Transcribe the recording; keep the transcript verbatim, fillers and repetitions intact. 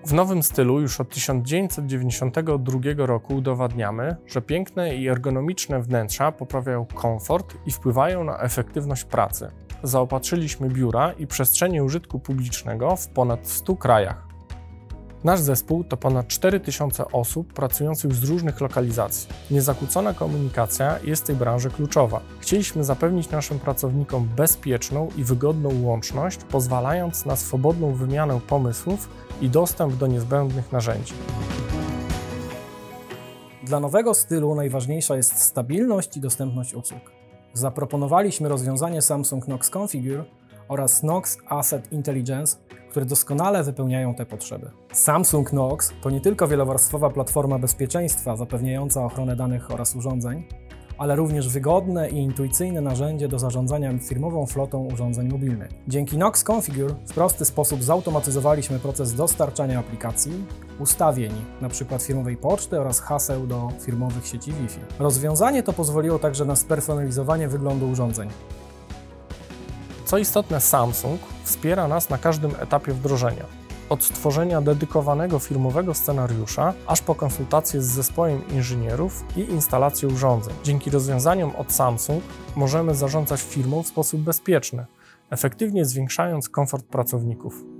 W nowym stylu już od tysiąc dziewięćset dziewięćdziesiątego drugiego roku udowadniamy, że piękne i ergonomiczne wnętrza poprawiają komfort i wpływają na efektywność pracy. Zaopatrzyliśmy biura i przestrzenie użytku publicznego w ponad stu krajach. Nasz zespół to ponad cztery tysiące osób pracujących z różnych lokalizacji. Niezakłócona komunikacja jest w tej branży kluczowa. Chcieliśmy zapewnić naszym pracownikom bezpieczną i wygodną łączność, pozwalając na swobodną wymianę pomysłów i dostęp do niezbędnych narzędzi. Dla nowego stylu najważniejsza jest stabilność i dostępność usług. Zaproponowaliśmy rozwiązanie Samsung Knox Configure oraz Knox Asset Intelligence, które doskonale wypełniają te potrzeby. Samsung Knox to nie tylko wielowarstwowa platforma bezpieczeństwa zapewniająca ochronę danych oraz urządzeń, ale również wygodne i intuicyjne narzędzie do zarządzania firmową flotą urządzeń mobilnych. Dzięki Knox Configure w prosty sposób zautomatyzowaliśmy proces dostarczania aplikacji, ustawień, np. firmowej poczty oraz haseł do firmowych sieci Wi-Fi. Rozwiązanie to pozwoliło także na spersonalizowanie wyglądu urządzeń. Co istotne, Samsung wspiera nas na każdym etapie wdrożenia. Od stworzenia dedykowanego firmowego scenariusza, aż po konsultacje z zespołem inżynierów i instalację urządzeń. Dzięki rozwiązaniom od Samsung możemy zarządzać firmą w sposób bezpieczny, efektywnie zwiększając komfort pracowników.